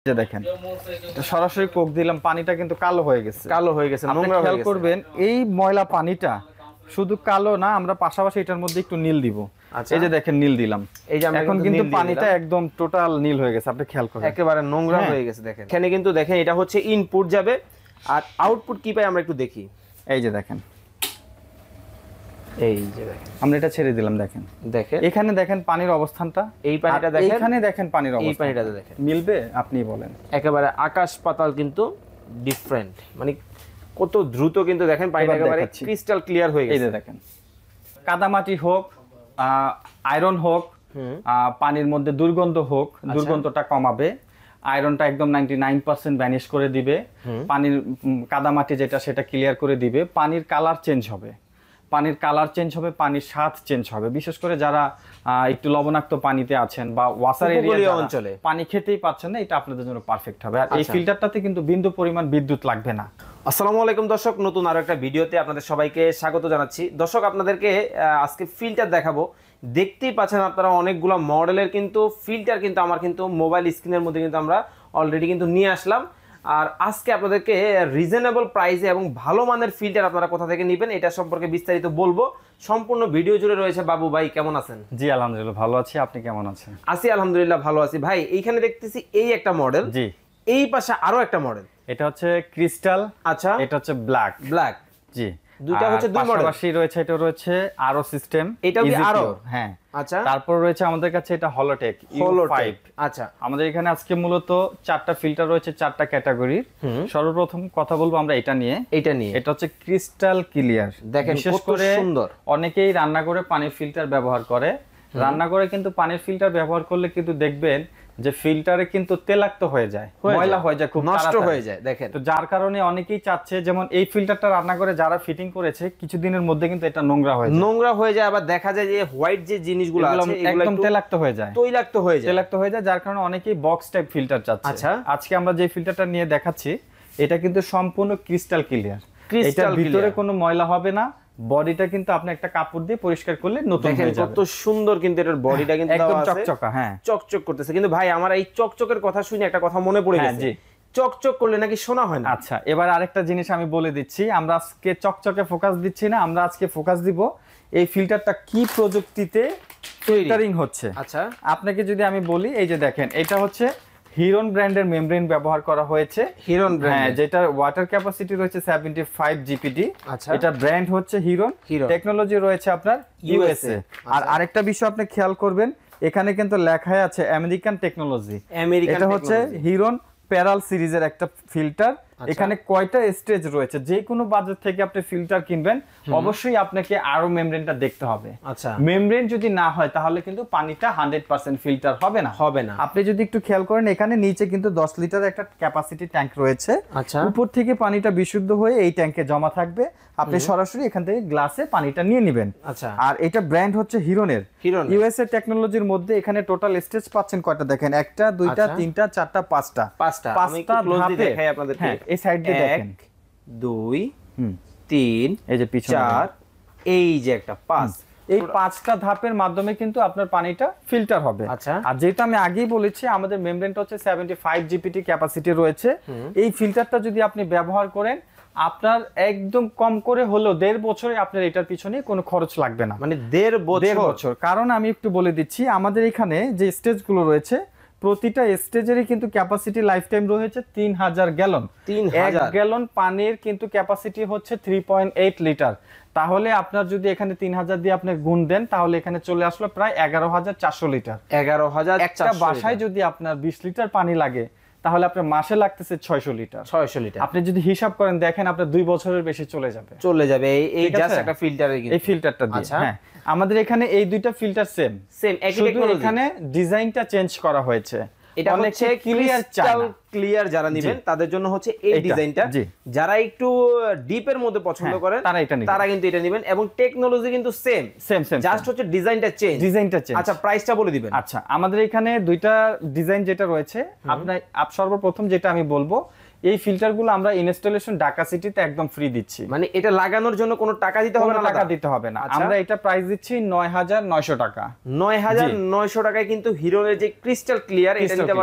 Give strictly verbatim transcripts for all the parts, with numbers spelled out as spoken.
যে দেখেন এটা সরাসরি কোক দিলাম, পানিটা কিন্তু কালো হয়ে গেছে কালো হয়ে গেছে নোংরা হয়ে গেছে। করবেন এই ময়লা পানিটা শুধু কালো না, আমরা পাশাপাশি এটার মধ্যে একটু নীল দিব। এই যে দেখেন নীল দিলাম, এই যে এখন কিন্তু পানিটা একদম টোটাল নীল হয়ে গেছে, আপনি খেয়াল করেন একেবারে নোংরা হয়ে গেছে। দেখেন এখানে কিন্তু দেখেন এটা হচ্ছে ইনপুট যাবে, আর আউটপুট কি পাই আমরা একটু দেখি। এই যে দেখেন, এই যে দেখেন আমরা এটা ছেড়ে দিলাম, দেখেন দেখেন এখানে দেখেন পানির অবস্থানটা, এই পানিটা দেখেন, এখানে দেখেন পানির অবস্থা, এই পানিটাতে দেখেন মিলবে আপনি বলেন। একেবারে আকাশ পাতাল কিন্তু ডিফারেন্ট, মানে কত দ্রুত কিন্তু দেখেন পানিটা একেবারে ক্রিস্টাল ক্লিয়ার হয়ে গেছে। এই যে দেখেন কাদামাটি হোক, আয়রন হোক, পানির মধ্যে দুর্গন্ধ হোক, দুর্গন্ধটা কমাবে। আয়রনটা একদম নাইনটি নাইন পার্সেন্ট ভ্যানিশ করে দিবে, পানির কাদামাটি যেটা সেটা ক্লিয়ার করে দিবে, পানির কালার চেঞ্জ হবে, পানির কালার চেঞ্জ হবে, পানির স্বাদ চেঞ্জ হবে। বিশেষ করে যারা একটু লবণাক্ত পানিতে আছেন বা ওয়াসার এরিয়া অঞ্চলে পানি খেতেই পাচ্ছেন না, এটা আপনাদের জন্য পারফেক্ট হবে। আর এই ফিল্টারটাতে কিন্তু বিন্দু পরিমাণ বিদ্যুৎ লাগবে না। আসসালামু আলাইকুম দর্শক, নতুন আরো একটা ভিডিওতে আপনাদের সবাইকে স্বাগত জানাচ্ছি। দর্শক আপনাদেরকে আজকে ফিল্টার দেখাবো। দেখতেই পাচ্ছেন আপনারা অনেকগুলো মডেলের কিন্তু ফিল্টার কিন্তু আমার কিন্তু মোবাইল স্ক্রিনের মধ্যে কিন্তু আমরা অলরেডি কিন্তু নিয়ে আসলাম। আর আজকে আপনাদেরকে রিজনেবল প্রাইসে এবং ভালো মানের ফিল্টার আপনারা কোথা থেকে নেবেন এটা সম্পর্কে বিস্তারিত বলবো। সম্পূর্ণ ভিডিও জুড়ে রয়েছে। বাবু ভাই কেমন আছেন? জি আলহামদুলিল্লাহ ভালো আছি, আপনি কেমন আছেন? আছি আলহামদুলিল্লাহ ভালো আছি। ভাই এইখানে দেখতেছি এই একটা মডেল, জি এই পাশে আরো একটা মডেল, এটা হচ্ছে ক্রিস্টাল, আচ্ছা এটা হচ্ছে ব্ল্যাক ব্ল্যাক জি দুইটা হচ্ছে দুই মডেল। পাশাপাশি রয়েছে এটা রয়েছে আরো সিস্টেম, এটাও কি আরো? হ্যাঁ আচ্ছা। তারপর রয়েছে আমাদের কাছে এটা হলোটেক ইউ ফাইভ। আচ্ছা আমাদের এখানে আজকে মূলত চারটা ফিল্টার রয়েছে, চারটা ক্যাটাগরির। সর্বপ্রথম কথা বলবো আমরা এটা নিয়ে, এটা নিয়ে এটা হচ্ছে ক্রিস্টাল ক্লিয়ার। দেখেন বিশেষ কত করে সুন্দর, অনেকেই রান্না করে পানির ফিল্টার ব্যবহার করে, রান্না করে কিন্তু পানির ফিল্টার ব্যবহার করলে কিন্তু দেখবেন যে ফিল্টারে কিন্তু তেলাক্ত হয়ে যায়, ময়লা হয়ে যায়, খুব নষ্ট হয়ে যায়। দেখেন তো যার কারণে অনেকেই চাচ্ছে, যেমন এই ফিল্টারটা রান্না করে যারা ফিটিং করেছে কিছুদিনের মধ্যে কিন্তু এটা নোংরা হয়ে যায়, নোংরা হয়ে যায়। আবার দেখা যায় যে হোয়াইট যে জিনিসগুলো আছে এগুলো একদম তেলাক্ত হয়ে যায়, তৈলাক্ত হয়ে যায়, তেলাক্ত হয়ে যায়, যার কারণে অনেকেই বক্স টাইপ ফিল্টার চাচ্ছে। আচ্ছা আজকে আমরা যে ফিল্টারটা নিয়ে দেখাচ্ছি এটা কিন্তু সম্পূর্ণ ক্রিস্টাল ক্লিয়ার, এটার ভিতরে কোনো ময়লা হবে না। বডিটা কিন্তু আপনি একটা কাপড় দিয়ে পরিষ্কার করলে নতুন হয়ে যাবে। কত সুন্দর কিন্তু এটার বডিটা কিন্তু একদম চকচকা, হ্যাঁ চকচক করতেছে। কিন্তু ভাই আমার এই চকচকের কথা শুনে একটা কথা মনে পড়ে গেছে, চকচক করলে নাকি সোনা হয় না। আচ্ছা এবার আরেকটা জিনিস আমি বলে দিচ্ছি, আমরা আজকে চকচকে ফোকাস দিচ্ছি না, আমরা আজকে ফোকাস দিব এই ফিল্টারটা কি প্রযুক্তিতে ফিল্টারিং হচ্ছে। আচ্ছা আপনাকে যদি আমি বলি, এই যে দেখেন এটা হচ্ছে হিরন ব্র্যান্ডের মেমব্রেন ব্যবহার করা হয়েছে, হিরন ব্র্যান্ড, হ্যাঁ, যেটা ওয়াটার ক্যাপাসিটি রয়েছে সেভেন্টি ফাইভ জিপিডি। আচ্ছা এটা ব্র্যান্ড হচ্ছে হিরন, টেকনোলজি রয়েছে আপনার ইউএসএ। আর আরেকটা বিষয় আপনি খেয়াল করবেন, এখানে কিন্তু লেখাই আছে আমেরিকান টেকনোলজি। এটা হচ্ছে হিরন প্যারাল সিরিজের একটা ফিল্টার। এখানে কয়টা স্টেজ রয়েছে, যে কোনো বাজার থেকে আপনি ফিল্টার কিনবেন অবশ্যই আপনাকে আরো মেমব্রেনটা দেখতে হবে। আচ্ছা মেমব্রেন যদি না হয় তাহলে কিন্তু পানিটা হান্ড্রেড পার্সেন্ট ফিল্টার হবে না, হবে না। আপনি যদি একটু খেয়াল করেন, এখানে নিচে কিন্তু দশ লিটার একটা ক্যাপাসিটি ট্যাঙ্ক রয়েছে। আচ্ছা উপর থেকে পানিটা বিশুদ্ধ হয়ে এই ট্যাঙ্কে জমা থাকবে, আপনি সরাসরি এখান থেকে গ্লাসে পানিটা নিয়ে নেবেন। আচ্ছা আর এটা ব্র্যান্ড হচ্ছে হিরনের, হিরন ইউএসএ টেকনোলজির মধ্যে। এখানে টোটাল স্টেজ পাচ্ছেন কয়টা দেখেন, একটা দুইটা তিনটা চারটা পাঁচটা পাঁচটা পাঁচটা ধাপে দেখাই আপনাদেরকে। এই সাইড দিয়ে দেখেন, দুই তিন, এই যে পিছনে চার, এই যে একটা পাঁচ, এই পাঁচটা ধাপের মাধ্যমে কিন্তু আপনার পানিটা ফিল্টার হবে। আচ্ছা আর যেটা আমি আগেই বলেছি, আমাদের মেমব্রেনটা হচ্ছে সেভেন্টি ফাইভ জিপিটি ক্যাপাসিটি রয়েছে। এই ফিল্টারটা যদি আপনি ব্যবহার করেন, আপনার একদম কম করে হলেও দেড় বছরে আপনার এটার পিছনে কোনো খরচ লাগবে না, মানে দেড় বছর। কারণ আমি একটু বলে দিচ্ছি, আমাদের এখানে যে স্টেজগুলো রয়েছে প্রতিটা স্টেজেরই কিন্তু ক্যাপাসিটি লাইফ টাইম রয়েছে তিন হাজার গ্যালন। তিন এক গ্যালন পানির কিন্তু ক্যাপাসিটি হচ্ছে থ্রি পয়েন্ট এইট লিটার। তাহলে আপনার যদি এখানে তিন হাজার দিয়ে আপনি গুণ দেন, তাহলে এখানে চলে আসলো প্রায় এগারো হাজার চারশো লিটার। এগারো হাজার একটা বাসায় যদি আপনার বিশ লিটার পানি লাগে, তাহলে আপনার মাসে লাগতেছে ছয়শো লিটার। ছয়শো লিটার আপনি যদি হিসাব করেন দেখেন, আপনার দুই বছরের বেশি চলে যাবে, চলে যাবে এই জাস্ট একটা ফিল্টারে, এই ফিল্টারটা দিয়ে। হ্যাঁ, আমাদের এখানে এই দুইটা ফিল্টার সেম সেম একই টেকনোলজি, এখানে ডিজাইনটা চেঞ্জ করা হয়েছে। এটা হচ্ছে ক্লিয়ার ক্লিয়ার যারা নেবেন তাদের জন্য হচ্ছে এই ডিজাইনটা। যারা একটু ডিপের মধ্যে পছন্দ করেন তারা এটা নেবেন, তারা কিন্তু এটা নেবেন। এবং টেকনোলজি কিন্তু সেম সেম সেম, জাস্ট হচ্ছে ডিজাইনটা চেঞ্জ, ডিজাইনটা চেঞ্জ। আচ্ছা প্রাইসটা বলে দিবেন। আচ্ছা আমাদের এখানে দুইটা ডিজাইন যেটা রয়েছে, আপনার আপ সর্বপ্রথম যেটা আমি বলবো, এই ফিল্টারগুলো আমরা ইনস্টলেশন ঢাকা সিটিতে একদম ফ্রি দিচ্ছি। মানে এটা লাগানোর জন্য কোনো টাকা দিতে হবে না, টাকা দিতে হবে না। আমরা এটা প্রাইস দিচ্ছি নয় হাজার নয়শো টাকা। নয় হাজার নয়শো টাকায় কিন্তু হিরনের যে ক্রিস্টাল ক্লিয়ার এটা নিতে পারবেন।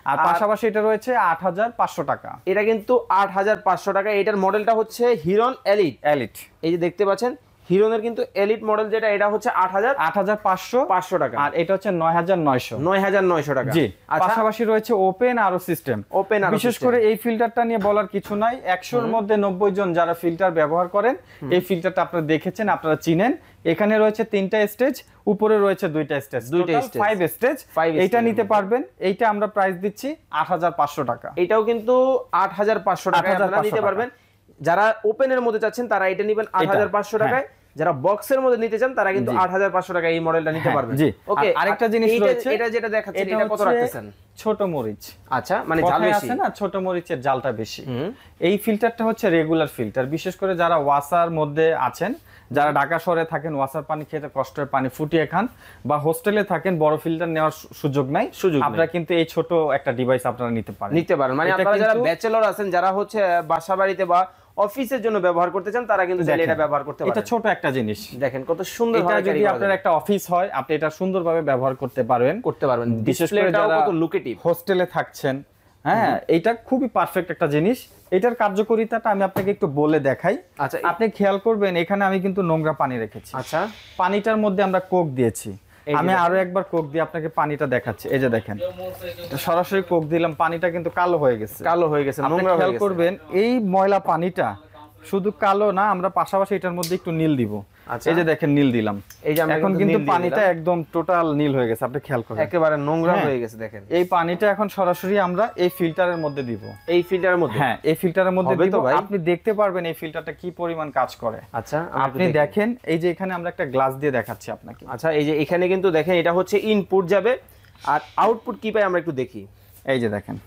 আর পাশাপাশি এটা রয়েছে আট হাজার পাঁচশো টাকা। এটা কিন্তু আট হাজার পাঁচশো টাকা। এটার মডেলটা হচ্ছে হিরন এলিট। এলিট এই যে দেখতে পাচ্ছেন হিরনের কিন্তু এলিট মডেল যেটা, এটা হচ্ছে আট হাজার আট হাজার পাঁচশো পাঁচশো টাকা, আর এটা হচ্ছে নয় হাজার নয়শো নয় হাজার নয়শো টাকা। জি, পাশাপাশি রয়েছে ওপেন আরো সিস্টেম। ওপেন বিশেষ করে এই ফিল্টারটা নিয়ে বলার কিছু নাই, একশোর মধ্যে নব্বই জন যারা ফিল্টার ব্যবহার করেন এই ফিল্টারটা আপনারা দেখেছেন, আপনারা চিনেন। এখানে রয়েছে তিনটা স্টেজ, উপরে রয়েছে দুইটা স্টেজ, দুইটা স্টেজ ফাইভ স্টেজ। এইটা নিতে পারবেন, এইটা আমরা প্রাইস দিচ্ছি আট হাজার পাঁচশো টাকা। এটাও কিন্তু আট হাজার পাঁচশো টাকা আপনারা নিতে পারবেন। যারা ওপেনের মধ্যে চাচ্ছেন তারা এটা নেবেন আট হাজার পাঁচশো টাকায়, যারা বক্সের মধ্যে নিতে চান তারা কিন্তু আট হাজার পাঁচশো টাকা এই মডেলটা নিতে পারবেন। জি, ওকে। আরেকটা জিনিস রয়েছে, এটা যেটা দেখাচ্ছেন এটা কত রাখতেছেন? ছোট মরিচ। আচ্ছা, মানে জাল বেশি আছে না, ছোট মরিচের জালটা বেশি। এই ফিল্টারটা হচ্ছে রেগুলার ফিল্টার। বিশেষ করে যারা ওয়াসার মধ্যে আছেন, যারা ঢাকা শহরে থাকেন, ওয়াসার পানি খেতে কষ্টের পানি ফুটিয়ে খান, বা হোস্টেলে থাকেন, বড় ফিল্টার নেওয়ার সুযোগ নাই, আপনারা কিন্তু এই ছোট একটা ডিভাইস আপনারা নিতে পারেন নিতে পারেন মানে আপনারা যারা ব্যাচেলর আছেন, যারা হচ্ছে বাসা বাড়িতে বা অফিসের জন্য ব্যবহার করতে চান, তারা কিন্তু এটা ব্যবহার করতে পারেন। এটা ছোট একটা জিনিস, দেখেন কত সুন্দর। এটা যদি আপনার একটা অফিস হয়, আপনি এটা সুন্দরভাবে ব্যবহার করতে পারবেন করতে পারবেন বিশেষ করে যারা কত লুকেটিভ হোস্টেলে থাকছেন। হ্যাঁ, এটা খুবই পারফেক্ট একটা জিনিস। এটার কার্যকারিতাটা আমি আপনাকে একটু বলে দেখাই। আচ্ছা, আপনি খেয়াল করবেন, এখানে আমি কিন্তু নোংরা পানি রেখেছি। আচ্ছা, পানিটার মধ্যে আমরা কোক দিয়েছি। আমি আরো একবার কোক দিয়ে আপনাকে পানিটা দেখাচ্ছি। এই যে দেখেন, সরাসরি কোক দিলাম, পানিটা কিন্তু কালো হয়ে গেছে, কালো হয়ে গেছে, নোংরা হয়ে গেছে। খেয়াল করবেন এই ময়লা পানিটা শুধু কালো না, আমরা পাশাপাশি এটার মধ্যে একটু নীল দিব। এই যে দেখেন নীল দিলাম, এই যে এখন কিন্তু পানিটা একদম টোটাল নীল হয়ে গেছে, আপনি খেয়াল করেন একেবারে নোংরা হয়ে গেছে। দেখেন এই পানিটা এখন সরাসরি আমরা এই ফিল্টারের মধ্যে দিব। এই ফিল্টারের মধ্যে? হ্যাঁ, এই ফিল্টারের মধ্যে দিব। আপনি দেখতে পারবেন এই ফিল্টারটা কি পরিমাণ কাজ করে। আচ্ছা, আপনি দেখেন, এই যে এখানে আমরা একটা গ্লাস দিয়ে দেখাচ্ছি আপনাকে। আচ্ছা, এই যে এখানে কিন্তু দেখেন এটা হচ্ছে ইনপুট যাবে, আর আউটপুট কি পাই আমরা একটু দেখি। এই যে দেখেন,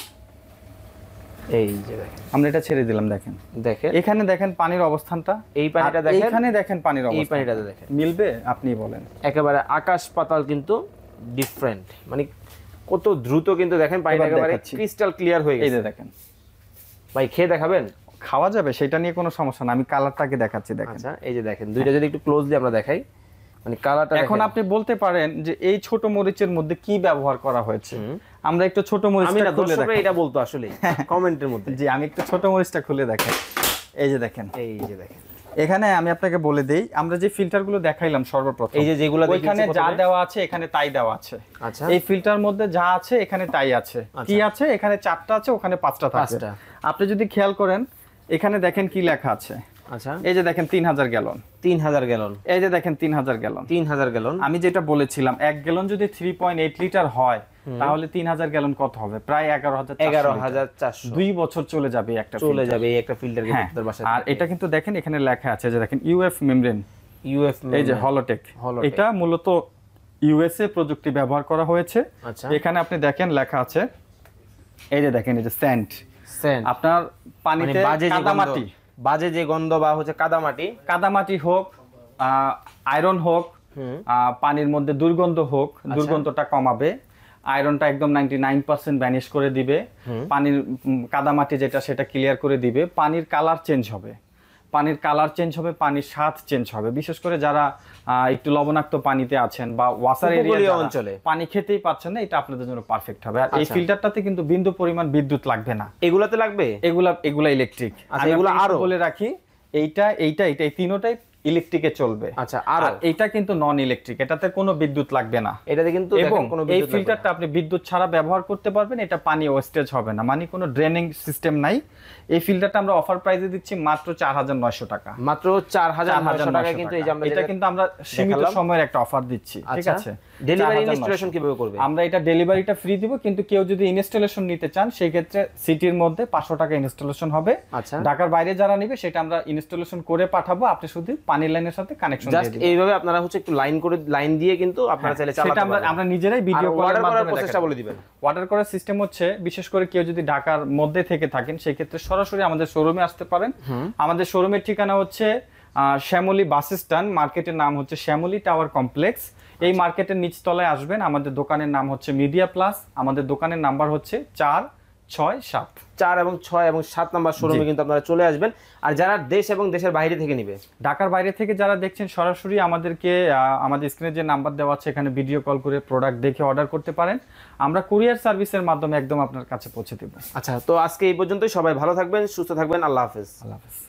এই যে দেখেন আমরা এটা ছেড়ে দিলাম, দেখেন দেখেন এখানে দেখেন পানির অবস্থানটা, এই পানিটা দেখেন, এখানে দেখেন পানির অবস্থা, এই পানিটাতে দেখেন মিলবে? আপনি বলেন। একেবারে আকাশ পাতাল কিন্তু ডিফারেন্ট, মানে কত দ্রুত কিন্তু দেখেন পানিটা একেবারে ক্রিস্টাল ক্লিয়ার হয়ে গেছে। এই যে দেখেন ভাই, খেয়ে দেখাবেন? খাওয়া যাবে, সেটা নিয়ে কোনো সমস্যা না, আমি কালারটাকে দেখাচ্ছি। দেখেন, আচ্ছা, এই যে দেখেন দুইটা যদি একটু ক্লোজলি আমরা দেখাই, মানে কালারটা এখন আপনি বলতে পারেন যে এই ছোট মরিচের মধ্যে কি ব্যবহার করা হয়েছে। আমরা একটু ছোট মরিচটা খুলে দেখাই। এটা বলতো আসলে কমেন্টের মধ্যে। জি, আমি একটু ছোট মরিচটা খুলে দেখাই। এই যে দেখেন, এই যে দেখেন এখানে আমি আপনাকে বলে দেই, আমরা যে ফিল্টারগুলো দেখাইলাম সর্বপ্রথম, এই যে যেগুলো ওইখানে যা দেওয়া আছে এখানে তাই দেওয়া আছে। আচ্ছা, এই ফিল্টার মধ্যে যা আছে এখানে তাই আছে। কি আছে? এখানে চারটা আছে, ওখানে পাঁচটা থাকে। আপনি যদি খেয়াল করেন, এখানে দেখেন কি লেখা আছে। আচ্ছা, এই যে দেখেন তিন হাজার গ্যালন, তিন হাজার গ্যালন। এই যে দেখেন তিন হাজার গ্যালন, তিন হাজার গ্যালন। আমি যেটা বলেছিলাম, এক গ্যালন যদি থ্রি পয়েন্ট এইট লিটার হয়, তাহলে তিন হাজার গ্যালন কত হবে? প্রায় এগারো হাজার এগারো হাজার চারশো। দুই বছর চলে যাবে একটা চলে যাবে এই একটা ফিল্টার কিন্তু বাসায়। আর এটা কিন্তু দেখেন এখানে লেখা আছে, যে দেখেন ইউএফ মেমব্রেন, ইউএফ এই যে হলোটেক। এটা মূলত ইউএসএ প্রযুক্তি ব্যবহার করা হয়েছে। আচ্ছা, এখানে আপনি দেখেন লেখা আছে, এই যে দেখেন, এই যে সেন্ট সেন্ট, আপনার পানিতে কাদামাটি, বাজে যে গন্ধ বা হচ্ছে কাদামাটি, কাদামাটি হোক, আয়রন হোক, পানির মধ্যে দুর্গন্ধ হোক, দুর্গন্ধটা কমাবে। আয়রনটা একদম নাইনটি নাইন পার্সেন্ট ভ্যানিশ করে দিবে। পানির কাদামাটি যেটা সেটা ক্লিয়ার করে দিবে। পানির কালার চেঞ্জ হবে, পানির কালার চেঞ্জ হবে, পানির স্বাদ চেঞ্জ হবে। বিশেষ করে যারা একটু লবণাক্ত পানিতে আছেন বা ওয়াসার এরিয়া অঞ্চলে পানি খেতেই পাচ্ছেন না, এটা আপনাদের জন্য পারফেক্ট হবে। আর এই ফিল্টারটাতে কিন্তু বিন্দু পরিমাণ বিদ্যুৎ লাগবে না। এগুলাতে লাগবে? এগুলা এগুলা ইলেকট্রিক। আমি এগুলা আরো বলে রাখি, এইটা এইটা এইটা এই তিনোটাই ইলেকট্রিকে চলবে। আচ্ছা, আর এটা কিন্তু নন ইলেকট্রিক, এটাতে কোনো বিদ্যুৎ লাগবে না। এটাতে কিন্তু এবং এই ফিল্টারটা আপনি বিদ্যুৎ ছাড়া ব্যবহার করতে পারবেন। এটা পানি ওয়েস্টেজ হবে না, মানে কোনো ড্রেনিং সিস্টেম নাই। এই ফিল্টারটা আমরা অফার প্রাইসে দিচ্ছি মাত্র চার হাজার নয়শো টাকা। মাত্র চার হাজার নয়শো টাকা কিন্তু এই যে আমরা এটা কিন্তু আমরা সীমিত সময়ের একটা অফার দিচ্ছি, ঠিক আছে? ডেলিভারি ইনস্টলেশন কিভাবে করবে? আমরা এটা ডেলিভারিটা ফ্রি দিব, কিন্তু কেউ যদি ইনস্টলেশন নিতে চান সেই ক্ষেত্রে সিটির মধ্যে পাঁচশো টাকা ইনস্টলেশন হবে। আচ্ছা, ঢাকার বাইরে যারা নেবে সেটা আমরা ইনস্টলেশন করে পাঠাবো, আপনি শুধু পানির লাইনের সাথে কানেকশন দিয়ে দিবেন। এইভাবে আপনারা হচ্ছে একটু লাইন করে লাইন দিয়ে কিন্তু আপনারা চাইলে চালাতে পারবেন। আমরা আমরা নিজেরাই ভিডিও কলের মাধ্যমে প্রসেসটা বলে দিবেন। অর্ডার করার সিস্টেম হচ্ছে, বিশেষ করে কেউ যদি ঢাকার মধ্যে থেকে থাকেন সেই ক্ষেত্রে সরাসরি আমাদের শোরুমে আসতে পারেন। আমাদের শোরুমের ঠিকানা হচ্ছে শ্যামলী বাস স্ট্যান্ড, মার্কেটের নাম হচ্ছে শ্যামলী টাওয়ার কমপ্লেক্স। এই মার্কেটের নিচতলায় আসবেন, আমাদের দোকানের নাম হচ্ছে মিডিয়া প্লাস। আমাদের দোকানের নাম্বার হচ্ছে চার ছয় সাত চার এবং ছয় এবং সাত নাম্বার শোরুমে কিন্তু আপনারা চলে আসবেন। আর যারা দেশ এবং দেশের বাইরে থেকে নিবে, ঢাকার বাইরে থেকে যারা দেখছেন সরাসরি আমাদেরকে আমাদের স্ক্রিনে যে নাম্বার দেওয়া আছে এখানে ভিডিও কল করে প্রোডাক্ট দেখে অর্ডার করতে পারেন, আমরা কুরিয়ার সার্ভিসের মাধ্যমে একদম আপনার কাছে পৌঁছে দেব। আচ্ছা, তো আজকে এই পর্যন্তই। সবাই ভালো থাকবেন, সুস্থ থাকবেন। আল্লাহ হাফেজ। আল্লাহ হাফেজ।